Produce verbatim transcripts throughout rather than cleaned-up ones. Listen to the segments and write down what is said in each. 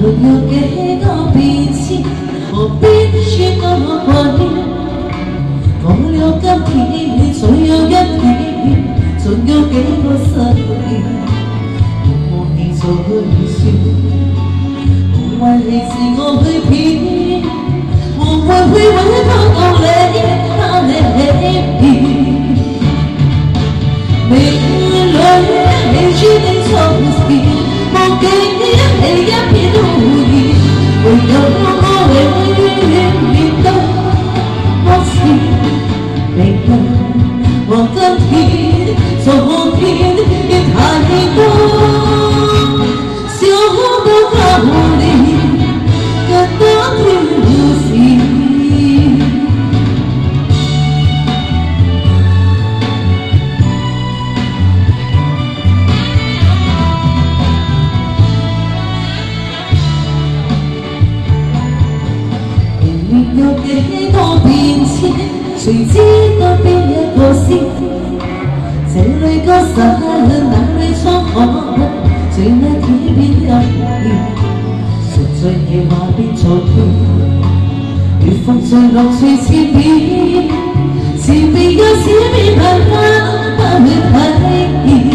要幾多變遷，何必說那麼掛念？過了今天，再有一天，仲有幾個十年，我已在笑，無謂你自我去騙，無謂去揾他道理，他理。未來你注定從前，忘記你一片都意，唯有我永遠面對我是明日和今天，昨天亦太多，想到舊年更多挑戰。有幾多變遷，誰知道邊一個先？這裏割捨，那裏滄海，最那天邊入面，誰在夜話變昨天？如風在落水千遍，前面有小面慢慢不會體現。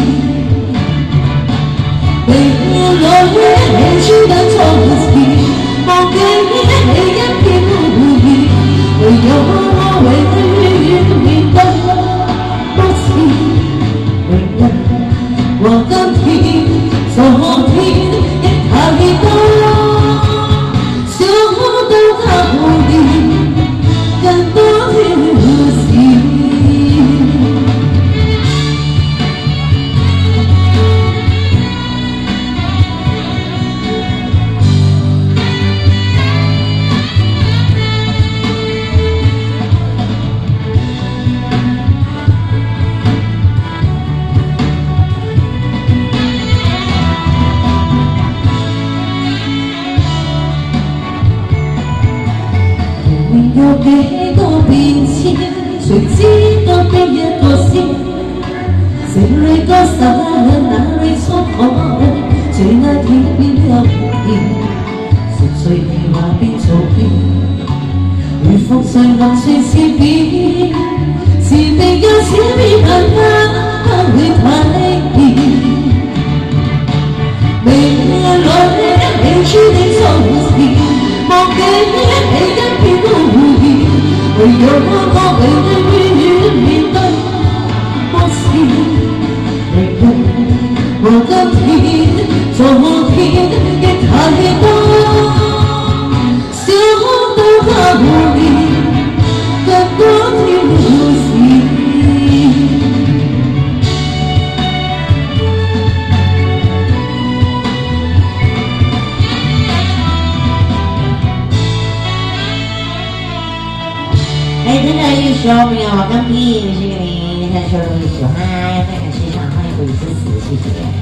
未來你注定從前，忘記你一片污意，唯有我永遠面對不是明日和今天，昨天亦太多，想到舊年更多挑戰。有幾多變遷，誰知道邊一個先？這裏割捨，那裏滄海，最那天邊入面，誰在夜話變昨天？如風上落水千遍，前面有千變萬化，不會體現。未來你注定從前，忘記你一片污意，唯有我永遠面對不是明日和今天，昨天亦太多，想到舊年更多挑戰。 哎，真的玉修没有跟屁，谢谢你，你看修的玉修，嗨，非常欣赏，欢迎回支持，谢谢。